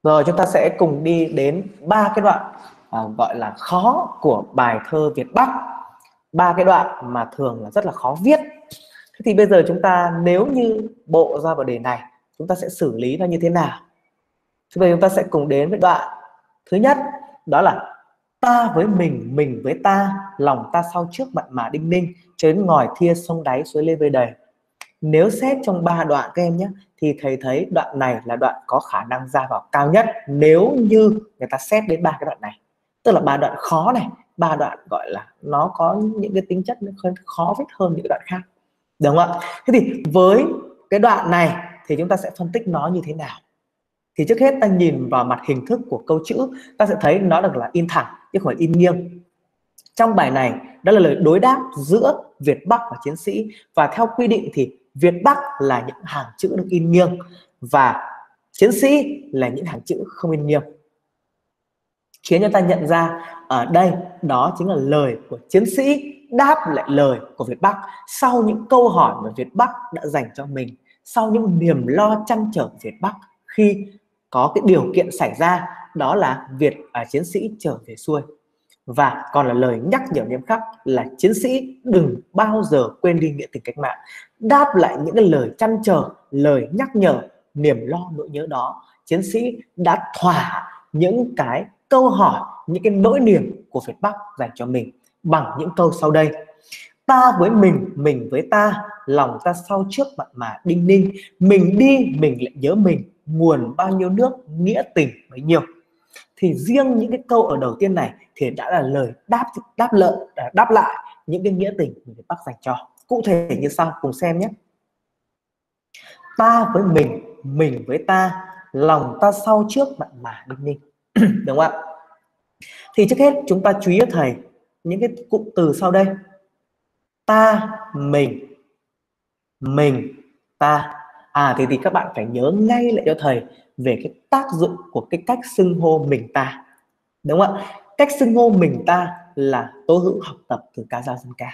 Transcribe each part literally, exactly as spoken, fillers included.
Rồi chúng ta sẽ cùng đi đến ba cái đoạn à, gọi là khó của bài thơ Việt Bắc. Ba cái đoạn mà thường là rất là khó viết. Thế thì bây giờ chúng ta nếu như bộ ra vào đề này, chúng ta sẽ xử lý nó như thế nào? Thì bây giờ chúng ta sẽ cùng đến với đoạn thứ nhất, đó là ta với mình, mình với ta, lòng ta sau trước mặn mà đinh ninh, cho đến ngòi thia sông đáy suối lên vơi đầy. Nếu xét trong ba đoạn các em nhé, thì thầy thấy đoạn này là đoạn có khả năng ra vào cao nhất nếu như người ta xét đến ba cái đoạn này. Tức là ba đoạn khó này, ba đoạn gọi là nó có những cái tính chất nó khó viết hơn những đoạn khác, đúng không ạ? Thế thì với cái đoạn này thì chúng ta sẽ phân tích nó như thế nào? Thì trước hết ta nhìn vào mặt hình thức của câu chữ, ta sẽ thấy nó được là in thẳng chứ không phải in nghiêng. Trong bài này đó là lời đối đáp giữa Việt Bắc và chiến sĩ, và theo quy định thì Việt Bắc là những hàng chữ được in nghiêng và chiến sĩ là những hàng chữ không in nghiêng, khiến cho ta nhận ra ở đây đó chính là lời của chiến sĩ đáp lại lời của Việt Bắc sau những câu hỏi mà Việt Bắc đã dành cho mình, sau những niềm lo trăn trở của Việt Bắc khi có cái điều kiện xảy ra, đó là Việt à, chiến sĩ trở về xuôi. Và còn là lời nhắc nhở nghiêm khắc là chiến sĩ đừng bao giờ quên đi nghĩa tình cách mạng. Đáp lại những cái lời trăn trở, lời nhắc nhở, niềm lo nỗi nhớ đó, chiến sĩ đã thỏa những cái câu hỏi, những cái nỗi niềm của Việt Bắc dành cho mình bằng những câu sau đây: ta với mình, mình với ta, lòng ta sau trước mặn mà đinh ninh, mình đi mình lại nhớ mình, nguồn bao nhiêu nước nghĩa tình bấy nhiêu. Thì riêng những cái câu ở đầu tiên này thì đã là lời đáp đáp lợi đáp lại những cái nghĩa tình mà Việt Bắc dành cho. Cụ thể như sau, cùng xem nhé. Ta với mình, mình với ta, lòng ta sau trước mặn mà đinh ninh. Đúng không ạ? Thì trước hết chúng ta chú ý cho thầy những cái cụm từ sau đây: ta, mình, mình, ta. À thì, thì các bạn phải nhớ ngay lại cho thầy về cái tác dụng của cái cách xưng hô mình ta, đúng không ạ? Cách xưng hô mình ta là tố hữu học tập từ ca dao dân ca,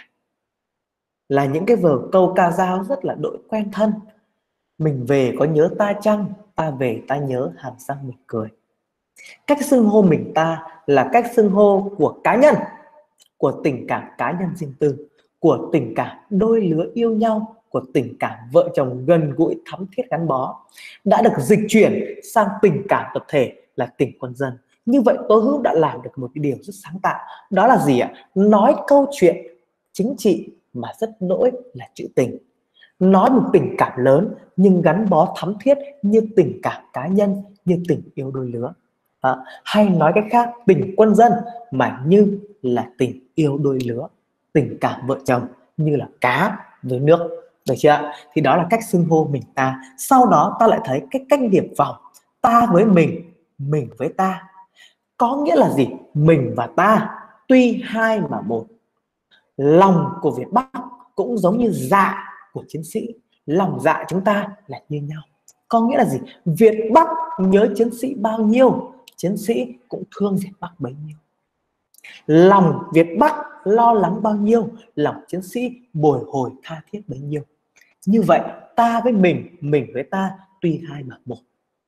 là những cái vở câu ca dao rất là đội quen thân. Mình về có nhớ ta chăng, ta về ta nhớ hàm răng mỉm cười. Cách xưng hô mình ta là cách xưng hô của cá nhân, của tình cảm cá nhân riêng tư, của tình cảm đôi lứa yêu nhau, của tình cảm vợ chồng gần gũi thắm thiết gắn bó, đã được dịch chuyển sang tình cảm tập thể là tình quân dân. Như vậy Tố Hữu đã làm được một cái điều rất sáng tạo, đó là gì ạ? Nói câu chuyện chính trị mà rất nỗi là trữ tình, nói một tình cảm lớn nhưng gắn bó thắm thiết như tình cảm cá nhân, như tình yêu đôi lứa. À, hay nói cách khác, tình quân dân mà như là tình yêu đôi lứa, tình cảm vợ chồng như là cá với nước, được chưa ạ? Thì đó là cách xưng hô mình ta. Sau đó ta lại thấy cái cách điệp vòng ta với mình, mình với ta, có nghĩa là gì? Mình và ta tuy hai mà một. Lòng của Việt Bắc cũng giống như dạ của chiến sĩ, lòng dạ chúng ta là như nhau. Có nghĩa là gì? Việt Bắc nhớ chiến sĩ bao nhiêu, chiến sĩ cũng thương Việt Bắc bấy nhiêu. Lòng Việt Bắc lo lắng bao nhiêu, lòng chiến sĩ bồi hồi tha thiết bấy nhiêu. Như vậy ta với mình, mình với ta tuy hai mà một.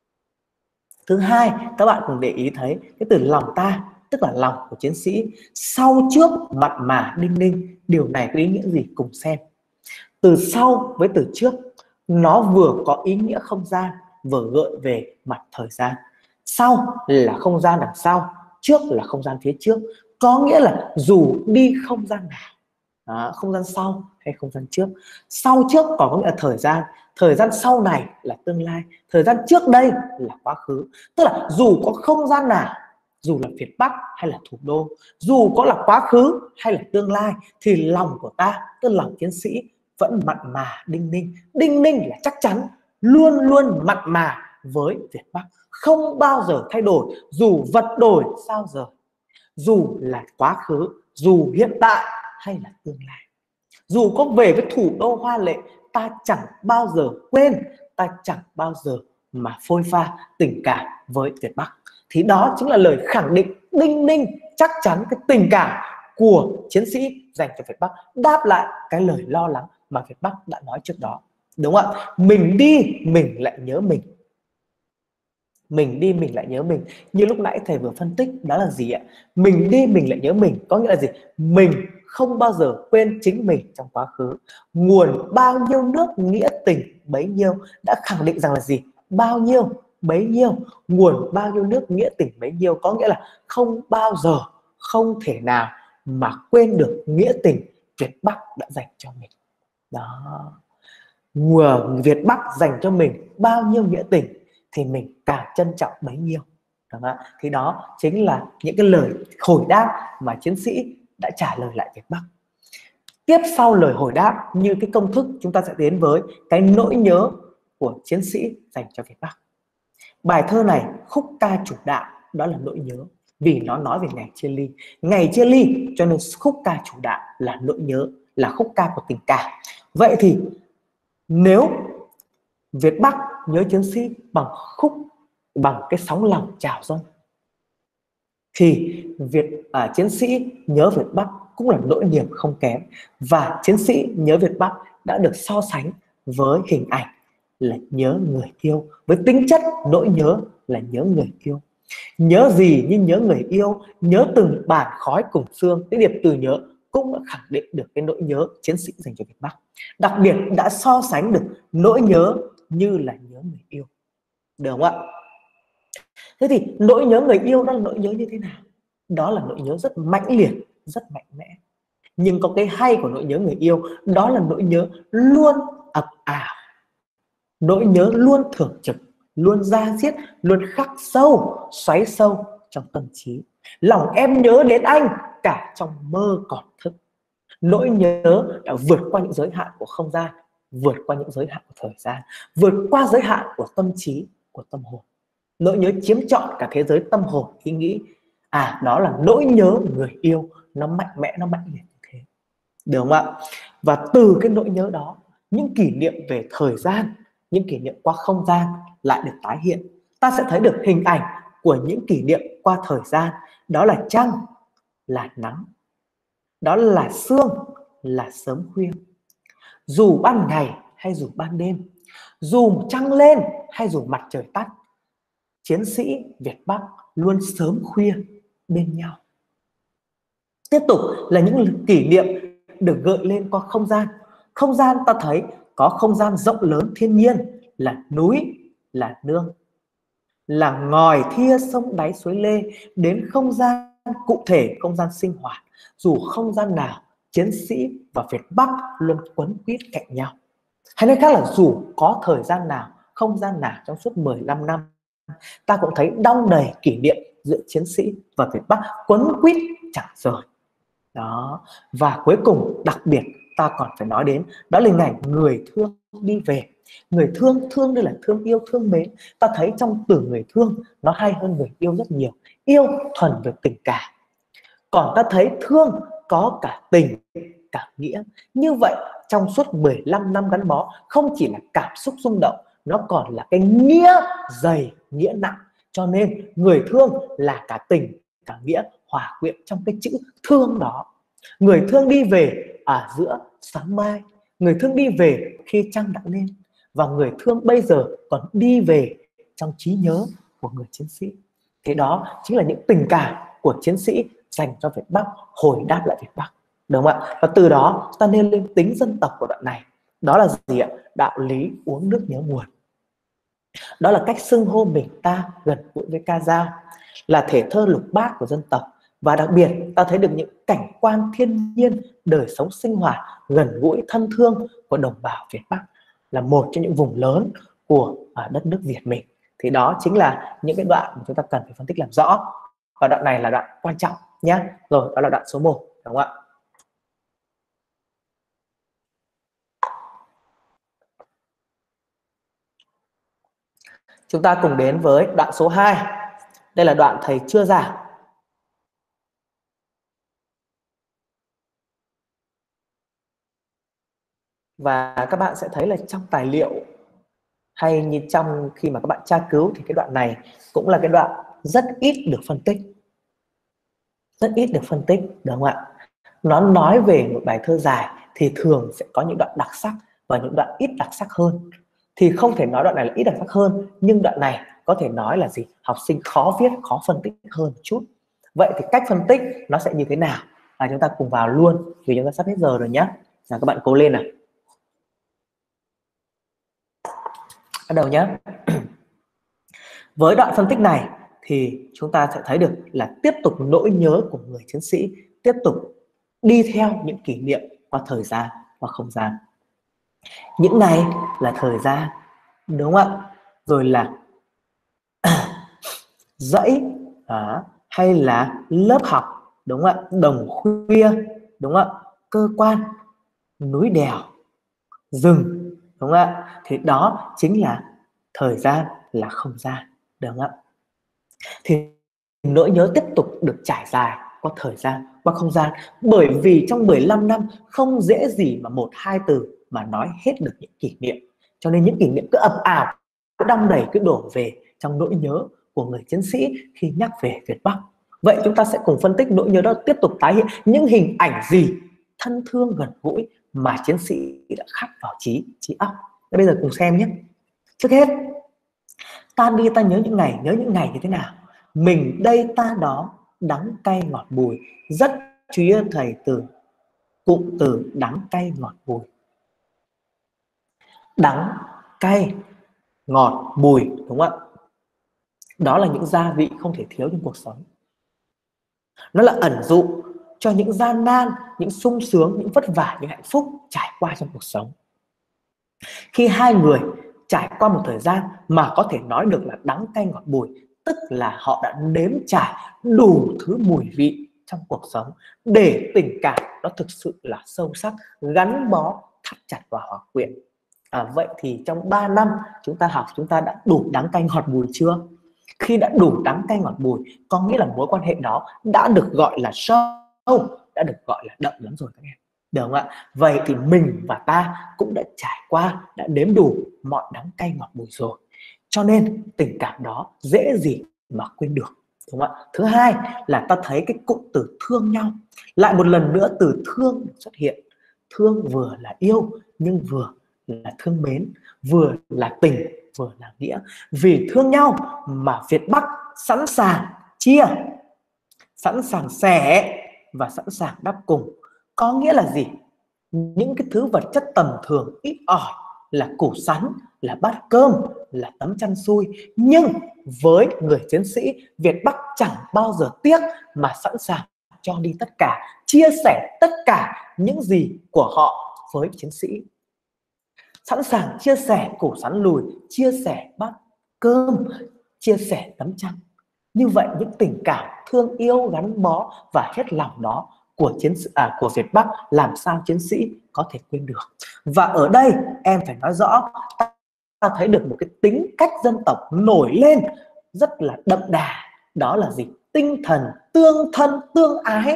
Thứ hai, các bạn cùng để ý thấy cái từ lòng ta, tức là lòng của chiến sĩ, sau trước mặn mà đinh ninh. Điều này có ý nghĩa gì? Cùng xem. Từ sau với từ trước, nó vừa có ý nghĩa không gian, vừa gợi về mặt thời gian. Sau là không gian đằng sau, trước là không gian phía trước. Có nghĩa là dù đi không gian nào, đó, không gian sau hay không gian trước. Sau trước còn có nghĩa là thời gian, thời gian sau này là tương lai, thời gian trước đây là quá khứ. Tức là dù có không gian nào, dù là Việt Bắc hay là thủ đô, dù có là quá khứ hay là tương lai, thì lòng của ta, tức là lòng chiến sĩ, vẫn mặn mà đinh ninh. Đinh ninh là chắc chắn, luôn luôn mặn mà với Việt Bắc, không bao giờ thay đổi, dù vật đổi sao giờ, dù là quá khứ, dù hiện tại hay là tương lai. Dù có về với thủ đô hoa lệ, ta chẳng bao giờ quên, ta chẳng bao giờ mà phôi pha tình cảm với Việt Bắc. Thì đó chính là lời khẳng định đinh ninh chắc chắn cái tình cảm của chiến sĩ dành cho Việt Bắc, đáp lại cái lời lo lắng mà Việt Bắc đã nói trước đó, đúng không ạ? Mình đi mình lại nhớ mình. Mình đi mình lại nhớ mình. Như lúc nãy thầy vừa phân tích đó là gì ạ? Mình đi mình lại nhớ mình có nghĩa là gì? Mình không bao giờ quên chính mình trong quá khứ. Nguồn bao nhiêu nước nghĩa tình bấy nhiêu đã khẳng định rằng là gì? Bao nhiêu bấy nhiêu. Nguồn bao nhiêu nước nghĩa tình bấy nhiêu có nghĩa là không bao giờ, không thể nào mà quên được nghĩa tình Việt Bắc đã dành cho mình. Đó. Nguồn Việt Bắc dành cho mình bao nhiêu nghĩa tình thì mình càng trân trọng bấy nhiêu. Đó. Thì đó chính là những cái lời hồi đáp mà chiến sĩ đã trả lời lại Việt Bắc. Tiếp sau lời hồi đáp như cái công thức, chúng ta sẽ đến với cái nỗi nhớ của chiến sĩ dành cho Việt Bắc. Bài thơ này khúc ca chủ đạo đó là nỗi nhớ, vì nó nói về ngày chia ly. Ngày chia ly cho nên khúc ca chủ đạo là nỗi nhớ, là khúc ca của tình cảm. Vậy thì nếu Việt Bắc nhớ chiến sĩ bằng khúc, bằng cái sóng lòng trào dâng, thì Việt à, chiến sĩ nhớ Việt Bắc cũng là nỗi niềm không kém. Và chiến sĩ nhớ Việt Bắc đã được so sánh với hình ảnh là nhớ người yêu, với tính chất nỗi nhớ là nhớ người yêu. Nhớ gì như nhớ người yêu, nhớ từng bản khói cùng xương. Cái điệp từ nhớ cũng đã khẳng định được cái nỗi nhớ chiến sĩ dành cho Việt Bắc. Đặc biệt đã so sánh được nỗi nhớ như là nhớ người yêu, được không ạ? Thế thì nỗi nhớ người yêu đó là nỗi nhớ như thế nào? Đó là nỗi nhớ rất mãnh liệt, rất mạnh mẽ. Nhưng có cái hay của nỗi nhớ người yêu, đó là nỗi nhớ luôn ập ảo, nỗi nhớ luôn thường trực, luôn da diết, luôn khắc sâu, xoáy sâu trong tâm trí. Lòng em nhớ đến anh cả trong mơ còn thức. Nỗi nhớ đã vượt qua những giới hạn của không gian, vượt qua những giới hạn của thời gian, vượt qua giới hạn của tâm trí, của tâm hồn. Nỗi nhớ chiếm trọn cả thế giới tâm hồn ý nghĩ. À, đó là nỗi nhớ người yêu, nó mạnh mẽ, nó mạnh liệt như thế, được không ạ? Và từ cái nỗi nhớ đó, những kỷ niệm về thời gian, những kỷ niệm qua không gian lại được tái hiện. Ta sẽ thấy được hình ảnh của những kỷ niệm qua thời gian. Đó là trăng, là nắng, đó là sương, là sớm khuya. Dù ban ngày hay dù ban đêm, dù trăng lên hay dù mặt trời tắt, chiến sĩ Việt Bắc luôn sớm khuya bên nhau. Tiếp tục là những kỷ niệm được gợi lên qua không gian. Không gian ta thấy có không gian rộng lớn thiên nhiên, là núi, là nương, là ngòi thia sông đáy suối Lê, đến không gian cụ thể, không gian sinh hoạt. Dù không gian nào, chiến sĩ và Việt Bắc luôn quấn quýt cạnh nhau. Hay nói khác là dù có thời gian nào, không gian nào trong suốt mười lăm năm, ta cũng thấy đong đầy kỷ niệm giữa chiến sĩ và Việt Bắc quấn quýt chẳng rời. Đó. Và cuối cùng đặc biệt ta còn phải nói đến đó là hình ảnh người thương đi về. Người thương, thương đây là thương yêu, thương mến. Ta thấy trong từ người thương nó hay hơn người yêu rất nhiều. Yêu thuần về tình cảm, còn ta thấy thương có cả tình, cả nghĩa. Như vậy trong suốt mười lăm năm gắn bó, không chỉ là cảm xúc rung động, nó còn là cái nghĩa dày, nghĩa nặng. Cho nên người thương là cả tình, cả nghĩa hòa quyện trong cái chữ thương đó. Người thương đi về ở giữa sáng mai, người thương đi về khi trăng đã lên, và người thương bây giờ còn đi về trong trí nhớ của người chiến sĩ. Thế đó chính là những tình cảm của chiến sĩ dành cho Việt Bắc, hồi đáp lại Việt Bắc, đúng không ạ? Và từ đó ta nêu lên tính dân tộc của đoạn này. Đó là gì ạ? Đạo lý uống nước nhớ nguồn. Đó là cách xưng hô mình ta gần gũi với ca dao, là thể thơ lục bát của dân tộc. Và đặc biệt ta thấy được những cảnh quan thiên nhiên, đời sống sinh hoạt gần gũi thân thương của đồng bào Việt Bắc, là một trong những vùng lớn của đất nước Việt mình. Thì đó chính là những cái đoạn mà chúng ta cần phải phân tích làm rõ. Và đoạn này là đoạn quan trọng nhé. Rồi, đó là đoạn số một, đúng không ạ? Chúng ta cùng đến với đoạn số hai. Đây là đoạn thầy chưa giảng. Và các bạn sẽ thấy là trong tài liệu hay như trong khi mà các bạn tra cứu thì cái đoạn này cũng là cái đoạn rất ít được phân tích. Rất ít được phân tích, đúng không ạ? Nó nói về một bài thơ dài thì thường sẽ có những đoạn đặc sắc và những đoạn ít đặc sắc hơn. Thì không thể nói đoạn này là ít đặc sắc hơn, nhưng đoạn này có thể nói là gì, học sinh khó viết, khó phân tích hơn một chút. Vậy thì cách phân tích nó sẽ như thế nào? À, chúng ta cùng vào luôn vì chúng ta sắp hết giờ rồi nhé. Nào các bạn cố lên nào. Bắt đầu nhé. Với đoạn phân tích này thì chúng ta sẽ thấy được là tiếp tục nỗi nhớ của người chiến sĩ tiếp tục đi theo những kỷ niệm qua thời gian và không gian. Những ngày là thời gian, đúng không ạ? Rồi là dãy à, hay là lớp học, đúng không ạ? Đồng khuya, đúng không ạ? Cơ quan, núi đèo, rừng, đúng không ạ? Thì đó chính là thời gian, là không gian, đúng không ạ? Thì nỗi nhớ tiếp tục được trải dài qua thời gian, qua không gian, bởi vì trong mười lăm năm không dễ gì mà một hai từ mà nói hết được những kỷ niệm. Cho nên những kỷ niệm cứ ập ào, cứ đong đầy, cứ đổ về trong nỗi nhớ của người chiến sĩ khi nhắc về Việt Bắc. Vậy chúng ta sẽ cùng phân tích nỗi nhớ đó tiếp tục tái hiện những hình ảnh gì thân thương gần gũi mà chiến sĩ đã khắc vào trí trí óc. Bây giờ cùng xem nhé. Trước hết, ta đi ta nhớ những ngày, nhớ những ngày như thế nào? Mình đây ta đó, đắng cay ngọt bùi. Rất chú ý thầy từ cụm từ đắng cay ngọt bùi. Đắng, cay, ngọt, bùi, đúng không ạ? Đó là những gia vị không thể thiếu trong cuộc sống. Nó là ẩn dụ cho những gian nan, những sung sướng, những vất vả, những hạnh phúc trải qua trong cuộc sống. Khi hai người trải qua một thời gian mà có thể nói được là đắng cay ngọt bùi, tức là họ đã nếm trải đủ thứ mùi vị trong cuộc sống để tình cảm nó thực sự là sâu sắc, gắn bó, thắt chặt và hòa quyện. À, vậy thì trong ba năm chúng ta học, chúng ta đã đủ đắng cay ngọt bùi chưa? Khi đã đủ đắng cay ngọt bùi có nghĩa là mối quan hệ đó đã được gọi là sâu, đã được gọi là đậm lắm rồi các em, được không ạ? Vậy thì mình và ta cũng đã trải qua, đã nếm đủ mọi đắng cay ngọt bùi rồi, cho nên tình cảm đó dễ gì mà quên được, đúng không ạ? Thứ hai là ta thấy cái cụm từ thương nhau, lại một lần nữa từ thương được xuất hiện. Thương vừa là yêu nhưng vừa là thương mến, vừa là tình, vừa là nghĩa. Vì thương nhau mà Việt Bắc sẵn sàng chia, sẵn sàng sẻ và sẵn sàng đắp cùng. Có nghĩa là gì? Những cái thứ vật chất tầm thường ít ỏi, là củ sắn, là bát cơm, là tấm chăn xui, nhưng với người chiến sĩ Việt Bắc chẳng bao giờ tiếc mà sẵn sàng cho đi tất cả, chia sẻ tất cả những gì của họ với chiến sĩ. Sẵn sàng chia sẻ củ sắn lùi, chia sẻ bát cơm, chia sẻ tấm chăn. Như vậy những tình cảm thương yêu gắn bó và hết lòng đó của chiến sĩ à, của Việt Bắc làm sao chiến sĩ có thể quên được. Và ở đây em phải nói rõ, ta thấy được một cái tính cách dân tộc nổi lên rất là đậm đà. Đó là gì? Tinh thần tương thân tương ái,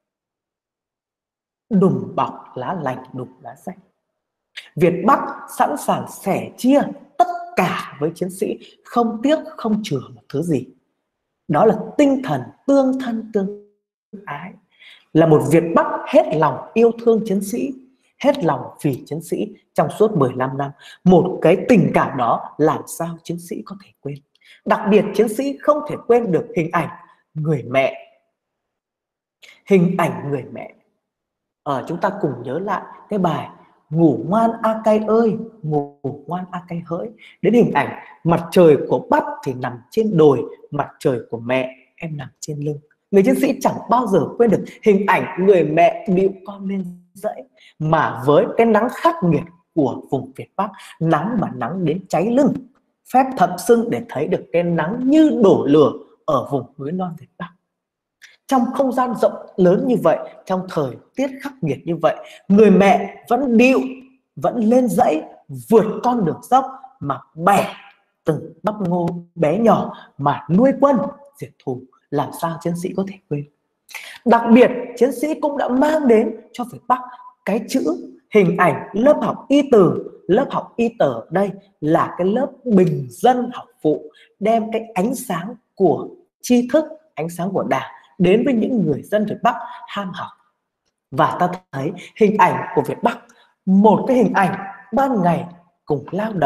đùm bọc lá lành đùm lá rách. Việt Bắc sẵn sàng sẻ chia tất cả với chiến sĩ, không tiếc không chừa một thứ gì. Đó là tinh thần tương thân tương ái, là một Việt Bắc hết lòng yêu thương chiến sĩ, hết lòng vì chiến sĩ trong suốt mười lăm năm. Một cái tình cảm đó làm sao chiến sĩ có thể quên. Đặc biệt chiến sĩ không thể quên được hình ảnh người mẹ. Hình ảnh người mẹ. Ờ, chúng ta cùng nhớ lại cái bài Ngủ ngoan a cay ơi, ngủ ngoan a cay hỡi. Đến hình ảnh mặt trời của bắp thì nằm trên đồi, mặt trời của mẹ em nằm trên lưng. Người chiến sĩ chẳng bao giờ quên được hình ảnh người mẹ điệu con lên dãy. Mà với cái nắng khắc nghiệt của vùng Việt Bắc, nắng mà nắng đến cháy lưng, phép thậm xưng để thấy được cái nắng như đổ lửa ở vùng núi non Việt Bắc. Trong không gian rộng lớn như vậy, trong thời tiết khắc nghiệt như vậy, người mẹ vẫn điệu, vẫn lên dãy, vượt con đường dốc mà bẻ từng bắp ngô bé nhỏ mà nuôi quân diệt thù. Làm sao chiến sĩ có thể quên. Đặc biệt chiến sĩ cũng đã mang đến cho Việt Bắc cái chữ hình ảnh lớp học y từ. Lớp học y tờ ở đây là cái lớp bình dân học phụ, đem cái ánh sáng của tri thức, ánh sáng của Đảng đến với những người dân Việt Bắc ham học. Và ta thấy hình ảnh của Việt Bắc, một cái hình ảnh ban ngày cùng lao động,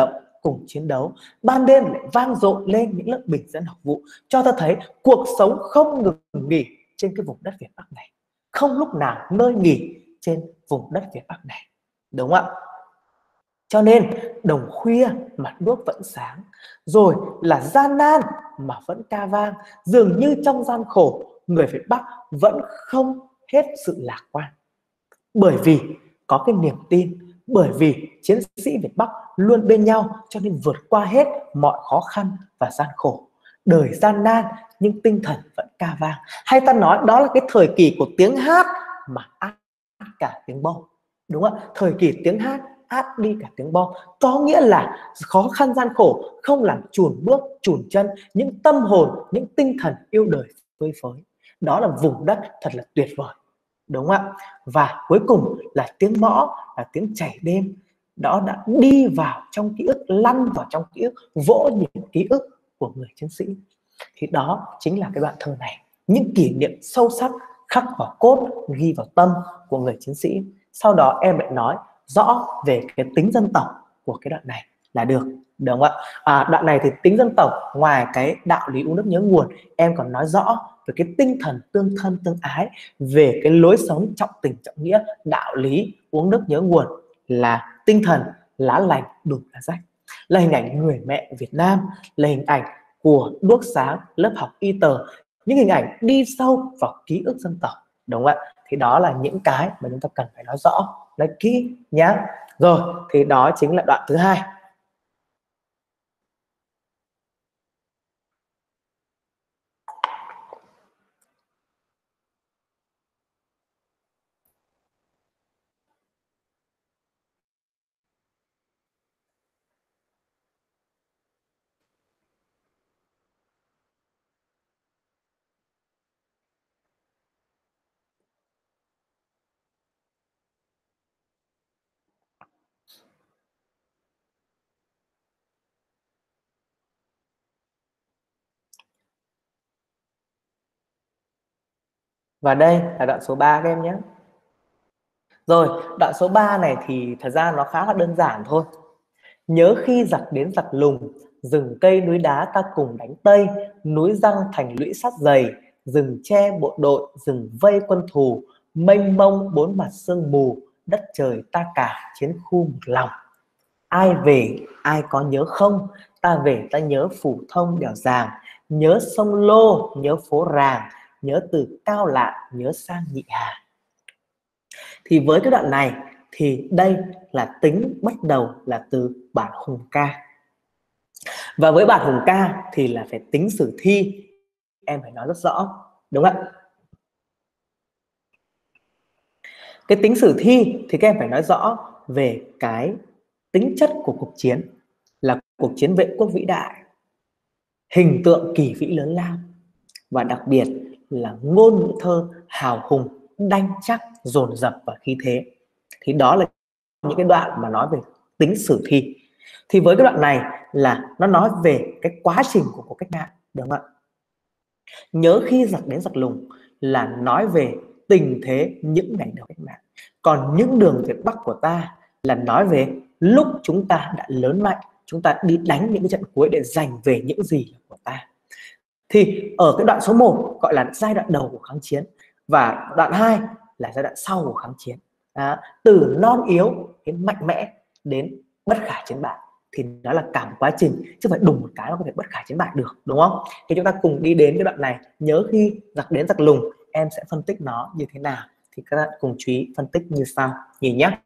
cùng chiến đấu. Ban đêm lại vang dội lên những lớp bình dân học vụ, cho ta thấy cuộc sống không ngừng nghỉ trên cái vùng đất Việt Bắc này, không lúc nào ngơi nghỉ trên vùng đất Việt Bắc này, đúng không ạ? Cho nên đồng khuya mặt đuốc vẫn sáng, rồi là gian nan mà vẫn ca vang. Dường như trong gian khổ, người Việt Bắc vẫn không hết sự lạc quan. Bởi vì có cái niềm tin, bởi vì chiến sĩ Việt Bắc luôn bên nhau, cho nên vượt qua hết mọi khó khăn và gian khổ. Đời gian nan nhưng tinh thần vẫn ca vang. Hay ta nói đó là cái thời kỳ của tiếng hát mà át cả tiếng bom, đúng không ạ? Thời kỳ tiếng hát át đi cả tiếng bom, có nghĩa là khó khăn gian khổ không làm chùn bước chùn chân những tâm hồn, những tinh thần yêu đời phơi phới. Đó là vùng đất thật là tuyệt vời, đúng không ạ? Và cuối cùng là tiếng mõ, là tiếng chảy đêm, đó đã đi vào trong ký ức, lăn vào trong ký ức, vỗ những ký ức của người chiến sĩ. Thì đó chính là cái đoạn thơ này, những kỷ niệm sâu sắc khắc vào cốt, ghi vào tâm của người chiến sĩ. Sau đó em lại nói rõ về cái tính dân tộc của cái đoạn này là được, được không ạ? À, đoạn này thì tính dân tộc, ngoài cái đạo lý uống nước nhớ nguồn, em còn nói rõ về cái tinh thần tương thân tương ái, về cái lối sống trọng tình trọng nghĩa. Đạo lý uống nước nhớ nguồn là tinh thần lá lành đùm lá rách, là hình ảnh người mẹ Việt Nam, là hình ảnh của đuốc sáng lớp học y tờ, những hình ảnh đi sâu vào ký ức dân tộc, đúng không ạ? Thì đó là những cái mà chúng ta cần phải nói rõ, nói kỹ nhá. Rồi, thì đó chính là đoạn thứ hai. Và đây là đoạn số ba các em nhé. Rồi, đoạn số ba này thì thật ra nó khá là đơn giản thôi. Nhớ khi giặc đến giặc lùng, rừng cây núi đá ta cùng đánh Tây, núi răng thành lũy sắt dày, rừng tre bộ đội, rừng vây quân thù, mênh mông bốn mặt sương mù, đất trời ta cả chiến khu một lòng. Ai về ai có nhớ không, ta về ta nhớ Phủ Thông đèo Giàng, nhớ sông Lô, nhớ phố Ràng, nhớ từ Cao Lạn, nhớ sang Nhị Hà. Thì với cái đoạn này thì đây là tính bắt đầu là từ bản hùng ca. Và với bản hùng ca thì là phải tính sử thi, em phải nói rất rõ, đúng không ạ? Cái tính sử thi thì các em phải nói rõ về cái tính chất của cuộc chiến, là cuộc chiến vệ quốc vĩ đại, hình tượng kỳ vĩ lớn lao, và đặc biệt là ngôn ngữ thơ hào hùng, đanh chắc, dồn dập và khí thế. Thì đó là những cái đoạn mà nói về tính sử thi. Thì với cái đoạn này là nó nói về cái quá trình của cuộc cách mạng, đúng không ạ? Nhớ khi giặc đến giặc lùng là nói về tình thế những ngày đầu cách mạng. Còn những đường Việt Bắc của ta là nói về lúc chúng ta đã lớn mạnh, chúng ta đi đánh những cái trận cuối để giành về những gì là của ta. Thì ở cái đoạn số một gọi là giai đoạn đầu của kháng chiến, và đoạn hai là giai đoạn sau của kháng chiến. Đó, từ non yếu đến mạnh mẽ đến bất khả chiến bại, thì đó là cả một quá trình, chứ phải đùng một cái nó có thể bất khả chiến bại được, đúng không? Thì chúng ta cùng đi đến cái đoạn này. Nhớ khi giặc đến giặc lùng, em sẽ phân tích nó như thế nào, thì các bạn cùng chú ý phân tích như sau, nhìn nhé.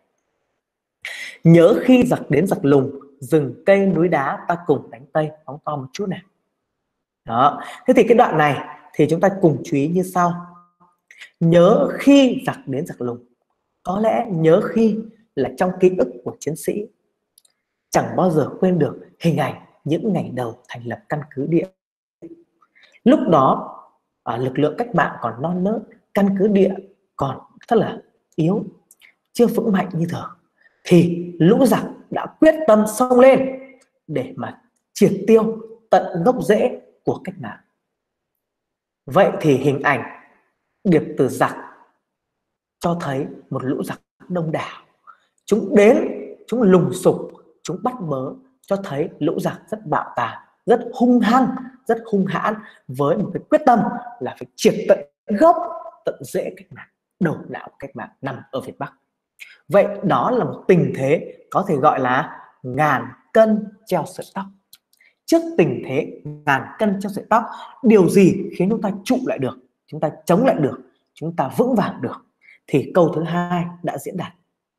Nhớ khi giặc đến giặc lùng, rừng cây núi đá ta cùng đánh Tây. Phóng to một chút này. Đó, thế thì cái đoạn này thì chúng ta cùng chú ý như sau. Nhớ khi giặc đến giặc lùng, có lẽ nhớ khi là trong ký ức của chiến sĩ chẳng bao giờ quên được hình ảnh những ngày đầu thành lập căn cứ địa. Lúc đó à, lực lượng cách mạng còn non nớt, căn cứ địa còn rất là yếu, chưa vững mạnh như thường, thì lũ giặc đã quyết tâm xông lên để mà triệt tiêu tận gốc rễ của cách mạng. Vậy thì hình ảnh điệp từ giặc cho thấy một lũ giặc đông đảo. Chúng đến, chúng lùng sục, chúng bắt bớ cho thấy lũ giặc rất bạo tàn, rất hung hăng, rất hung hãn, với một cái quyết tâm là phải triệt tận gốc, tận rễ cách mạng, đầu não cách mạng nằm ở Việt Bắc. Vậy đó là một tình thế có thể gọi là ngàn cân treo sợi tóc. Trước tình thế ngàn cân treo sợi tóc, điều gì khiến chúng ta trụ lại được, chúng ta chống lại được, chúng ta vững vàng được? Thì câu thứ hai đã diễn đạt: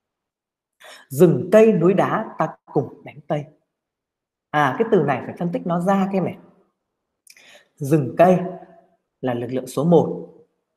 rừng cây núi đá ta cùng đánh Tây. À, cái từ này phải phân tích nó ra cái này. Rừng cây là lực lượng số một,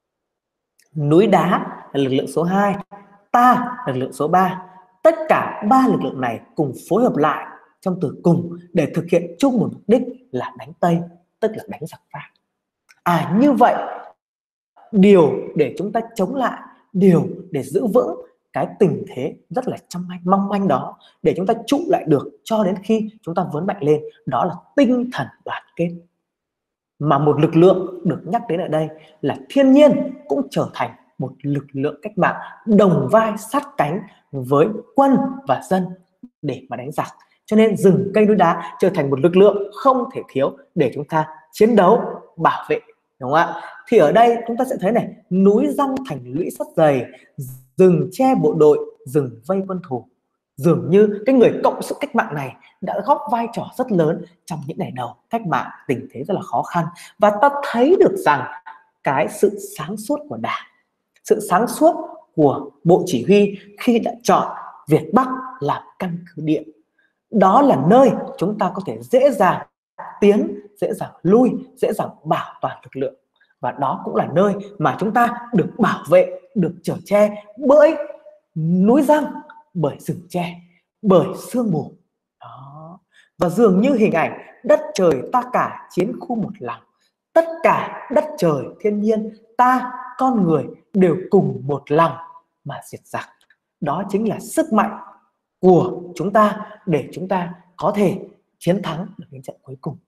núi đá là lực lượng số hai, ta là lực lượng số ba. Tất cả ba lực lượng này cùng phối hợp lại trong từ cùng để thực hiện chung một mục đích là đánh Tây, tức là đánh giặc Pháp. À, như vậy điều để chúng ta chống lại, điều để giữ vững cái tình thế rất là trong manh, mong manh đó, để chúng ta trụ lại được cho đến khi chúng ta vươn mạnh lên, đó là tinh thần đoàn kết. Mà một lực lượng được nhắc đến ở đây là thiên nhiên cũng trở thành một lực lượng cách mạng đồng vai sát cánh với quân và dân để mà đánh giặc. Cho nên rừng cây núi đá trở thành một lực lượng không thể thiếu để chúng ta chiến đấu, bảo vệ, đúng không ạ? Thì ở đây chúng ta sẽ thấy này, núi răng thành lũy sắt dày, rừng che bộ đội, rừng vây quân thù. Dường như cái người cộng sự cách mạng này đã góp vai trò rất lớn trong những ngày đầu cách mạng, tình thế rất là khó khăn. Và ta thấy được rằng cái sự sáng suốt của Đảng, sự sáng suốt của Bộ Chỉ huy khi đã chọn Việt Bắc làm căn cứ địa. Đó là nơi chúng ta có thể dễ dàng tiến, dễ dàng lui, dễ dàng bảo toàn lực lượng. Và đó cũng là nơi mà chúng ta được bảo vệ, được chở che bởi núi răng, bởi rừng tre, bởi sương mù. Đó. Và dường như hình ảnh đất trời ta cả chiến khu một lòng, tất cả đất trời thiên nhiên ta con người đều cùng một lòng mà diệt giặc. Đó chính là sức mạnh của chúng ta để chúng ta có thể chiến thắng được đến trận cuối cùng.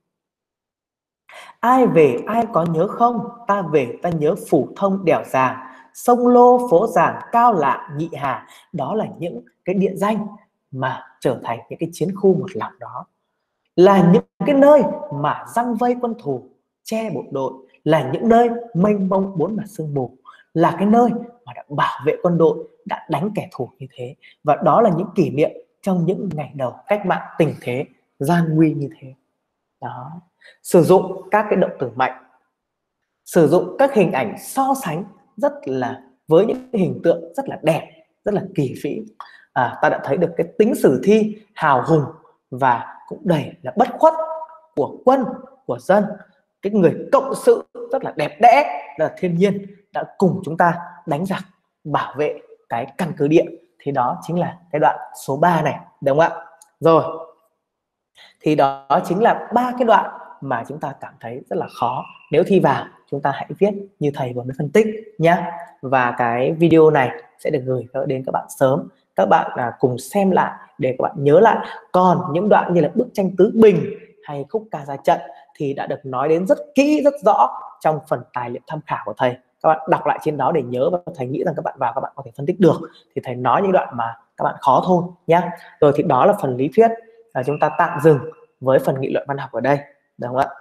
Ai về ai có nhớ không? Ta về ta nhớ Phủ Thông đèo Giàng, sông Lô phố Giàng, Cao Lạ Nhị Hà. Đó là những cái địa danh mà trở thành những cái chiến khu một lòng đó. Là những cái nơi mà răng vây quân thù, che bộ đội, là những nơi mênh mông bốn mặt sương mù, là cái nơi mà đã bảo vệ quân đội, đã đánh kẻ thù như thế. Và đó là những kỷ niệm trong những ngày đầu cách mạng tình thế gian nguy như thế. Đó. Sử dụng các cái động từ mạnh, sử dụng các hình ảnh so sánh rất là với những cái hình tượng rất là đẹp, rất là kỳ vĩ. À, ta đã thấy được cái tính sử thi hào hùng và cũng đầy là bất khuất của quân, của dân. Cái người cộng sự rất là đẹp đẽ là thiên nhiên đã cùng chúng ta đánh giặc, bảo vệ cái căn cứ địa. Thì đó chính là cái đoạn số ba này, đúng không ạ? Rồi, thì đó chính là ba cái đoạn mà chúng ta cảm thấy rất là khó. Nếu thi vào, chúng ta hãy viết như thầy vừa mới phân tích nhé. Và cái video này sẽ được gửi đến các bạn sớm. Các bạn à, cùng xem lại để các bạn nhớ lại. Còn những đoạn như là bức tranh tứ bình hay khúc ca ra trận thì đã được nói đến rất kỹ, rất rõ trong phần tài liệu tham khảo của thầy. Các bạn đọc lại trên đó để nhớ, và thầy nghĩ rằng các bạn vào các bạn có thể phân tích được. Thì thầy nói những đoạn mà các bạn khó thôi nhé. Rồi thì đó là phần lý thuyết. À, chúng ta tạm dừng với phần nghị luận văn học ở đây, đúng không ạ?